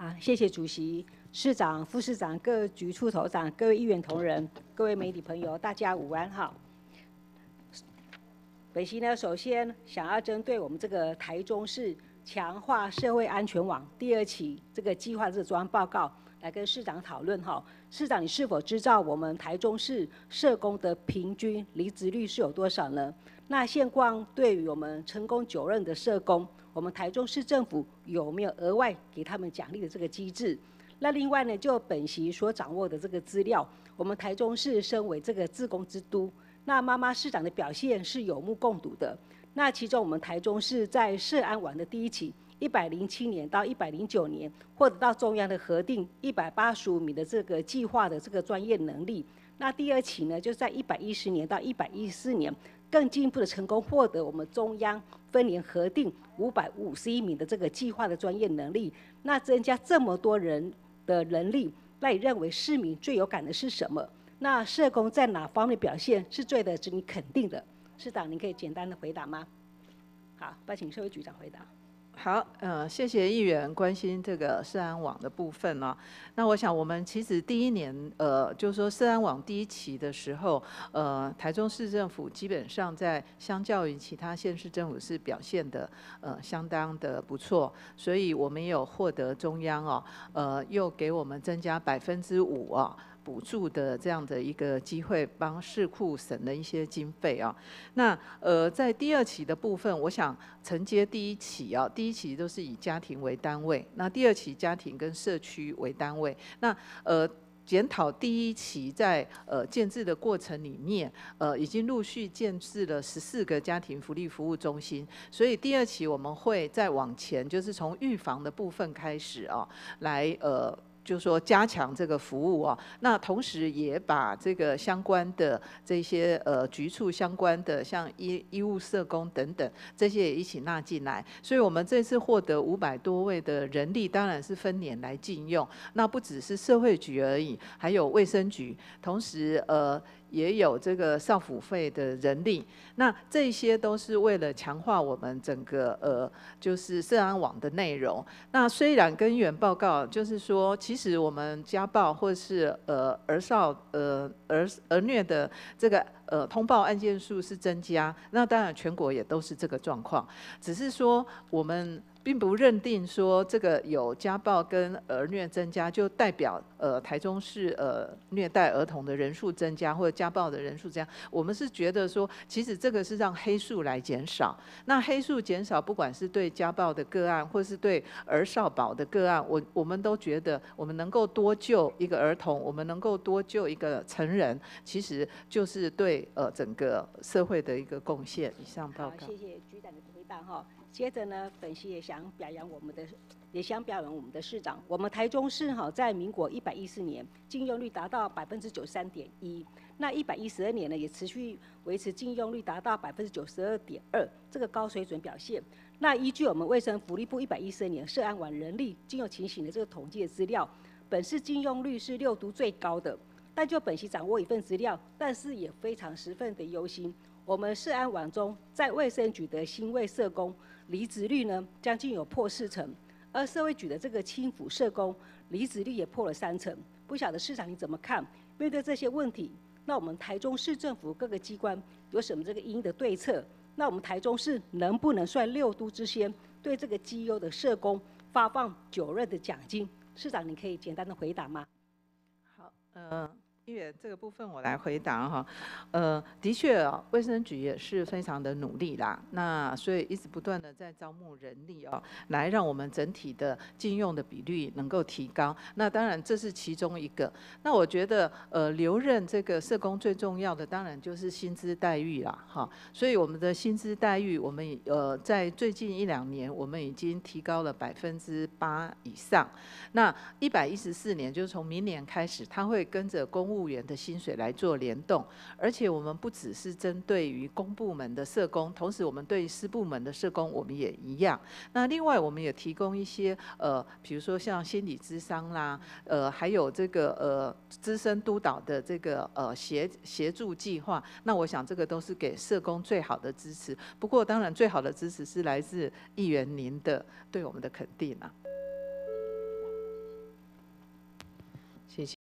好，谢谢主席、市长、副市长、各局处头长、各位议员同仁、各位媒体朋友，大家午安哈。本席呢，首先想要针对我们这个台中市强化社会安全网第2期这个计划这个专案报告，来跟市长讨论哈。市长，你是否知道我们台中市社工的平均离职率是有多少呢？那现况对于我们成功就任的社工，我们台中市政府有没有额外给他们奖励的这个机制？那另外呢，就本席所掌握的这个资料，我们台中市身为这个志工之都，那妈妈市长的表现是有目共睹的。那其中我们台中市在社安网的第1期，107年到109年获得到中央的核定185名的这个计划的这个专业能力。那第2期呢，就在110年到114年，更进一步的成功获得我们中央分年核定551名的这个计划的专业能力。那增加这么多人的能力，那你认为市民最有感的是什么？那社工在哪方面表现是最值你肯定的？市长，您可以简单的回答吗？好，拜请社会局长回答。 好，谢谢议员关心这个社安网的部分哦。那我想我们其实第1年，就是说社安网第1期的时候，台中市政府基本上在相较于其他县市政府是表现的相当的不错，所以我们也有获得中央又给我们增加5%补助的这样的一个机会，帮市库省了一些经费啊。那在第2期的部分，我想承接第1期啊，第1期都是以家庭为单位，那第2期家庭跟社区为单位。那检讨第1期在建制的过程里面，已经陆续建制了14个家庭福利服务中心，所以第2期我们会再往前，就是从预防的部分开始啊，来就是说加强这个服务啊，那同时也把这个相关的这些局处相关的像医务社工等等这些也一起纳进来，所以我们这次获得500多位的人力，当然是分年来进用。那不只是社会局而已，还有卫生局，同时也有这个少辅会的人力，那这些都是为了强化我们整个就是社安网的内容。那虽然根源报告就是说，其实我们家暴或是儿少儿虐的这个通报案件数是增加，那当然全国也都是这个状况，只是说我们并不认定说这个有家暴跟儿虐增加，就代表台中市虐待儿童的人数增加，或者家暴的人数增加。我们是觉得说，其实这个是让黑数来减少。那黑数减少，不管是对家暴的个案，或是对儿少保的个案，我们都觉得我们能够多救一个儿童，我们能够多救一个成人，其实就是对整个社会的一个贡献。以上报告。 好，谢谢局长的回答哈。接着呢，本席也想表扬我们的市长。我们台中市在民国114年禁用率达到93.1%，那112年呢也持续维持禁用率达到92.2%，这个高水准表现。那依据我们卫生福利部112年社安网人力禁用情形的这个统计的资料，本市禁用率是6都最高的。但就本席掌握一份资料，但是也非常十分的忧心。我们社安网中，在卫生局的新卫社工离职率呢，将近有破40%，而社会局的这个轻辅社工离职率也破了30%。不晓得市长你怎么看？面对这些问题，那我们台中市政府各个机关有什么这个因应的对策？那我们台中市能不能率6都之先，对这个绩优的社工发放9任的奖金？市长，你可以简单的回答吗？ 好，议员这个部分我来回答哈，的确卫生局也是非常的努力啦，那所以一直不断的在招募人力来让我们整体的禁用的比率能够提高。那当然这是其中一个。那我觉得留任这个社工最重要的当然就是薪资待遇啦，哈，所以我们的薪资待遇，我们在最近1、2年我们已经提高了8%以上。那114年就是从明年开始，它会跟着公务员的薪水来做联动，而且我们不只是针对于公部门的社工，同时我们对私部门的社工我们也一样。那另外我们也提供一些比如说像心理咨商啦，还有这个资深督导的这个协助计划。那我想这个都是给社工最好的支持。不过当然最好的支持是来自议员您的对我们的肯定啊。 谢谢。